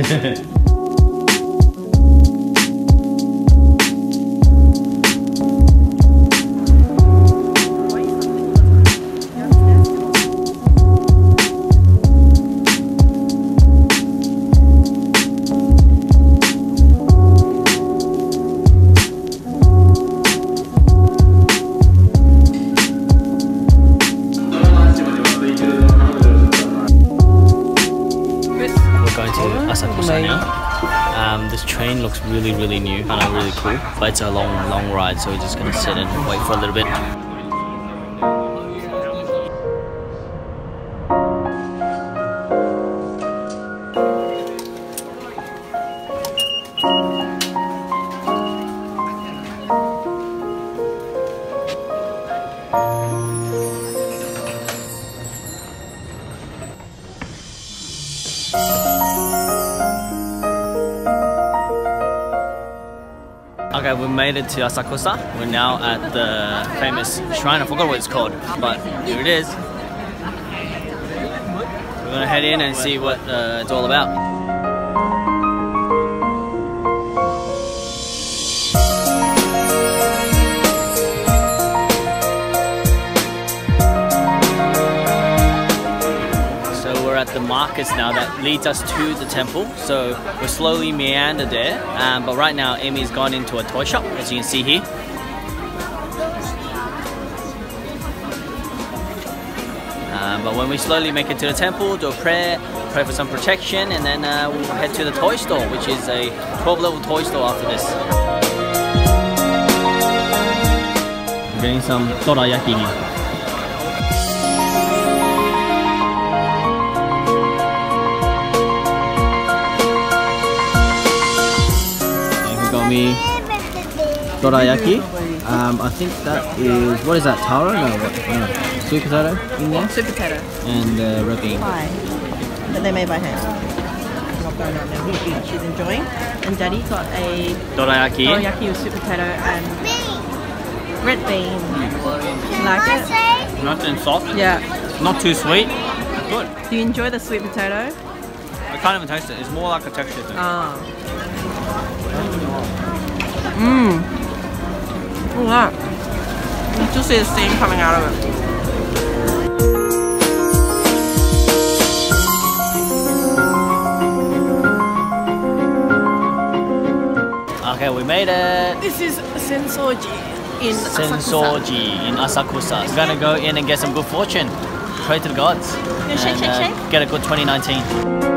Asakusa now. This train looks really new and really cool, but it's a long ride, so we're just gonna sit and wait for a little bit. Okay, we made it to Asakusa. We're now at the famous shrine. I forgot what it's called, but here it is. We're gonna head in and see what it's all about. At the markets now that leads us to the temple, so we're slowly meander there, but right now Amy's gone into a toy shop, as you can see here. But when we slowly make it to the temple, do a prayer, pray for some protection, and then we'll head to the toy store, which is a 12-level toy store after this. We're getting some dorayaki here. Me dorayaki. I think that is, what is that, taro? No, what? No. Sweet potato in there? Sweet potato. And red bean. Pie. But they're made by hand. Not going on now. She's enjoying. And Daddy got a dorayaki with sweet potato and red bean. You like it? Nice and soft. Yeah. Not too sweet. Good. Do you enjoy the sweet potato? I can't even taste it. It's more like a texture thing. Oh. Mmm. Look at that. You can still see the steam coming out of it. Okay, we made it. This is sensoji in Sensoji in Asakusa. We're gonna go in and get some good fortune. Pray to the gods. And, shake. Get a good 2019.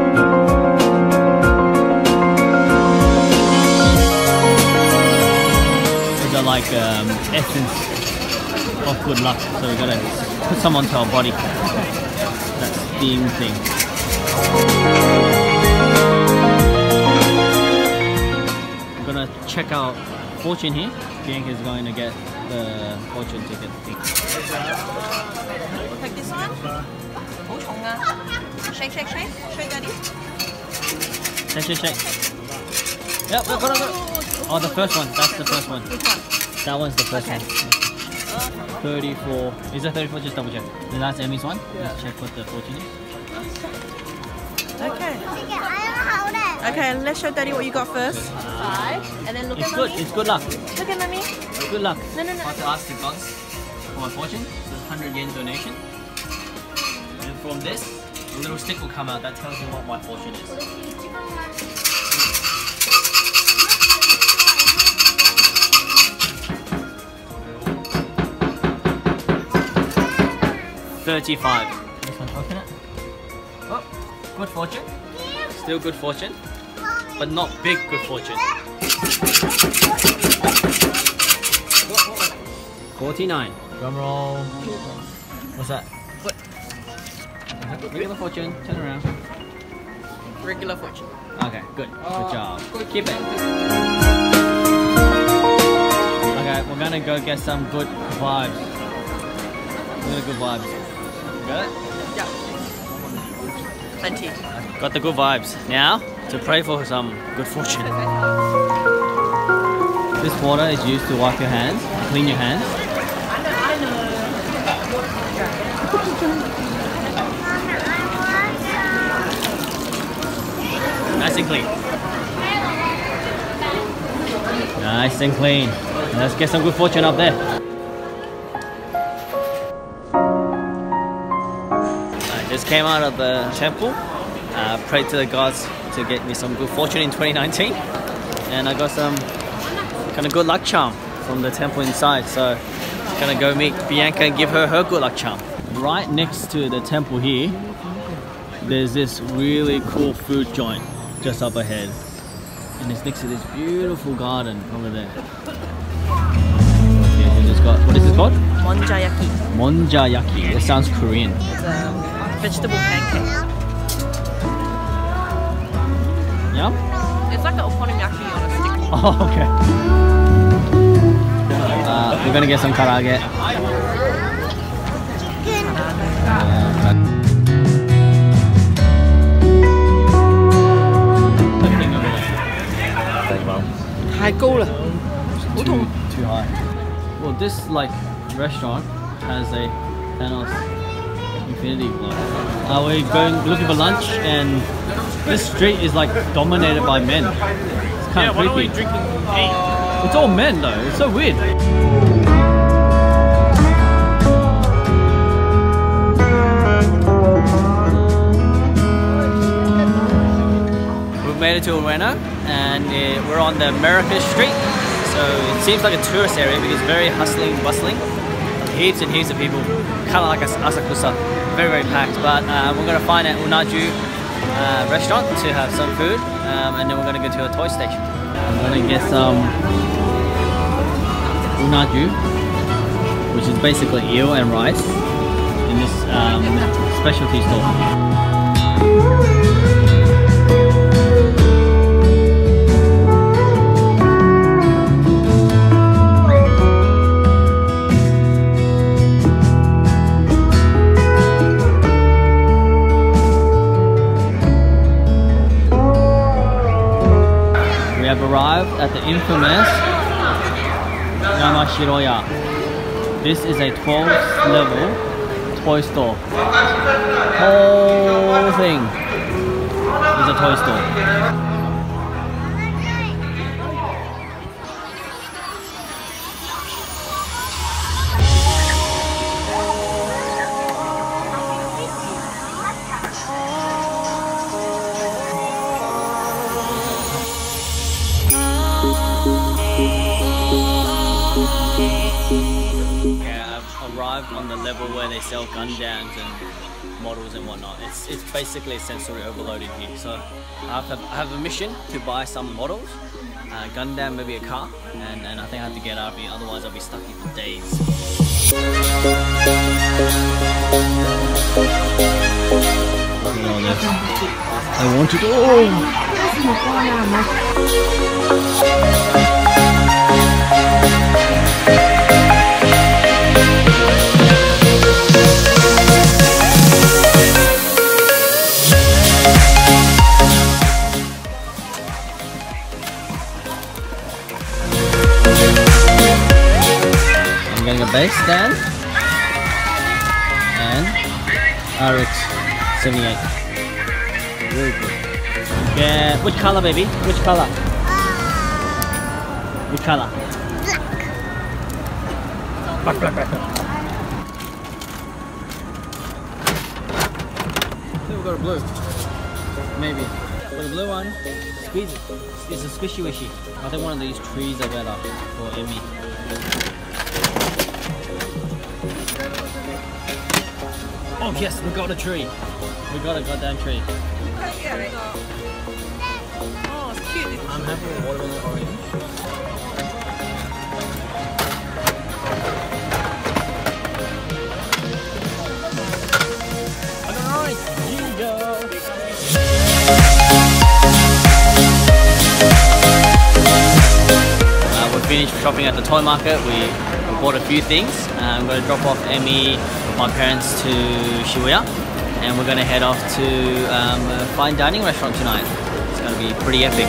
Like essence of good luck, so we gotta put some onto our body. That steam thing. We're gonna check our fortune here. Bianca's going to get the fortune ticket thing. Take this one. Shake. Shake, Daddy. Shake. Yep, got it. Oh, the first one. That's the first one. Which one? That one's the first one. 34. Is that 34? Just double check. Then that's Emmy's one. Yeah. Let's check what the fortune is. Okay. Okay, let's show Daddy what you got first. 5. And then look at Mummy. It's good luck. Look at Mummy. Good luck. No. I have to ask the gods for my fortune. It's a 100 yen donation. And from this, a little stick will come out that tells you what my fortune is. 35. This one, open it. Oh, good fortune. Still good fortune, but not big good fortune. 49. Drum roll. What's that? What? Regular fortune. Turn around. Regular fortune. Okay, good. Good job. Keep it. Okay, we're gonna go get some good vibes. Really good vibes. Got it? Yeah. Plenty. Got the good vibes. Now, to pray for some good fortune. This water is used to wipe your hands, clean your hands. Nice and clean. Nice and clean. Let's get some good fortune up there. I just came out of the temple, prayed to the gods to get me some good fortune in 2019, and I got some kind of good luck charm from the temple inside, so I'm gonna go meet Bianca and give her her good luck charm. Right next to the temple here, there's this really cool fruit joint just up ahead, and it's next to this beautiful garden over there. Okay, we just got, what is this called? Monjayaki. Monjayaki. It sounds Korean. It's a vegetable pancake. Yum? It's like an okonomiyaki on a stick. Oh, okay. We're gonna get some karage. Too high. Well, this like restaurant has a Thanos infinity glove. We're going looking for lunch, and this street is like dominated by men. It's kind of creepy. Why are we drinking eight? It's all men though. It's so weird. We've made it to Ueno, and we're on the America Street. So it seems like a tourist area because it's very hustling, bustling. Heaps and heaps of people, kind of like Asakusa, very, very packed. But we're going to find an unaju restaurant to have some food, and then we're going to go to a toy station. I'm going to get some unaju, which is basically eel and rice in this specialty store. Arrived at the infamous Yamashiroya. This is a 12th level toy store. Whole thing is a toy store. Arrived on the level where they sell Gundams and models and whatnot. It's basically a sensory overload in here. So I have a mission to buy some models, Gundam, maybe a car, and I think I have to get out of here, otherwise I'll be stuck here for days. I want it all! I'm getting a base stand and RX 78. Very good. Yeah, which color, baby? Which color? Which color? Black. Black. I think we got a blue. Maybe. For the blue one, squeeze it. It's a squishy wishy. I think one of these trees are better for Emmy. Oh yes, we got a tree. We got a goddamn tree. Oh, it's cute. I'm happy with watermelon orange. Alright, here you go. We finished shopping at the toy market. We bought a few things. I'm going to drop off Emmy with my parents to Shibuya, and we're going to head off to a fine dining restaurant tonight. It's going to be pretty epic.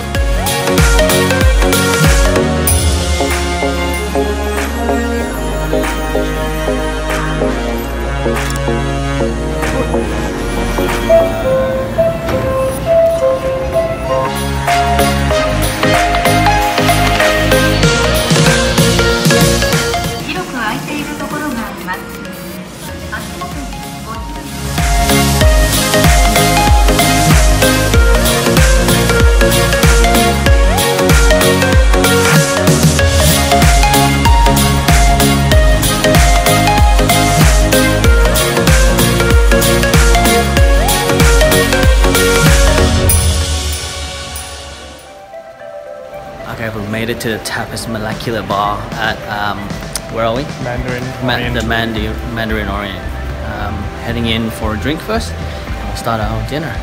it to the Tapas Molecular Bar at, where are we? Mandarin Mandarin Oriental. Heading in for a drink first, and we'll start our dinner.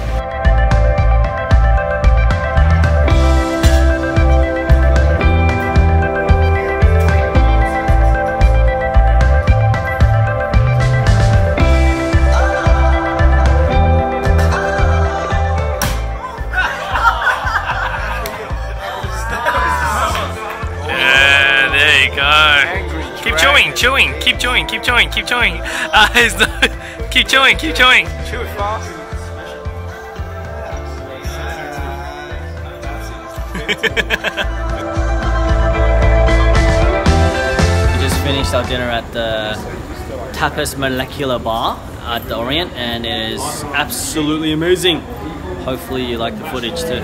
Keep chewing. Keep chewing. Keep chewing. Keep chewing. Chew it fast. We just finished our dinner at the Tapas Molecular Bar at the Orient, and it is absolutely amazing. Hopefully you like the footage too.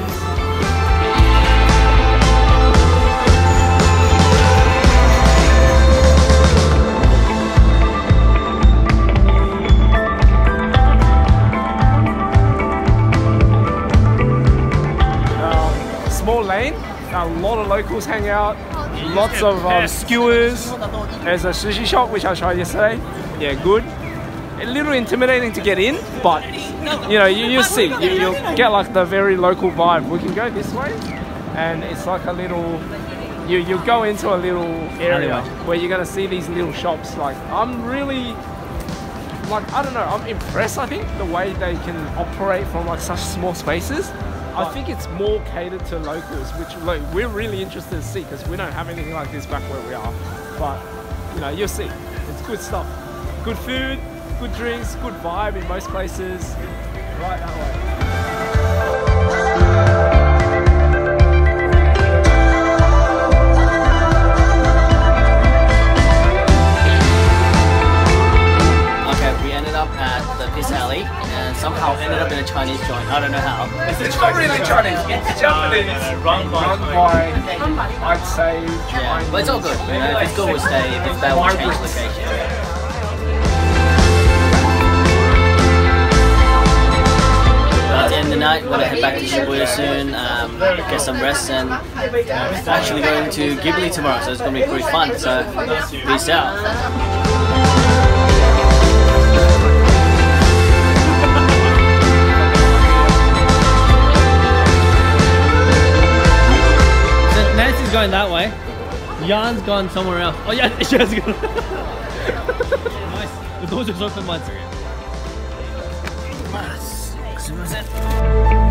Small lane, a lot of locals hang out, lots of skewers. There's a sushi shop which I tried yesterday. Yeah, good. A little intimidating to get in, but you know, you'll see. You'll get like the very local vibe. We can go this way, and it's like a little. You go into a little area where you're gonna see these little shops. Like I'm really, like I don't know. I'm impressed. I think the way they can operate from like such small spaces. I think it's more catered to locals, which like, we're really interested to see because we don't have anything like this back where we are. But you know, you'll see. It's good stuff. Good food, good drinks, good vibe in most places. Right that way. Alley and somehow ended up in a Chinese joint. I don't know how. It's not really Chinese, it's Japanese. Run by, I'd say, Chinese. Yeah, but it's all good. You know, if it's good, we'll stay. If it's bad, we'll change location. At the end of the night, we're going to head back to Shibuya soon, get some rest, and actually going to Ghibli tomorrow, so it's going to be pretty fun. So, peace out. Nancy's going that way. Jan's gone somewhere else. Oh yeah, she has gone. Nice. The doors just open once. Nice.